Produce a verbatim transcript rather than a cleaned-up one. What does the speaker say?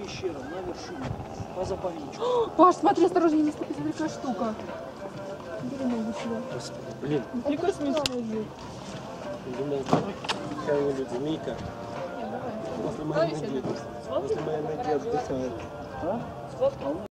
пещерам, на вершине, по заповеднику. Паш, смотри, осторожнее, не ступи, смотри, какая штука. Бери ногу сюда. Блин. Не космическая. Думал, какая люди, Мика. После моей ноги. После моей ноги отдыхает.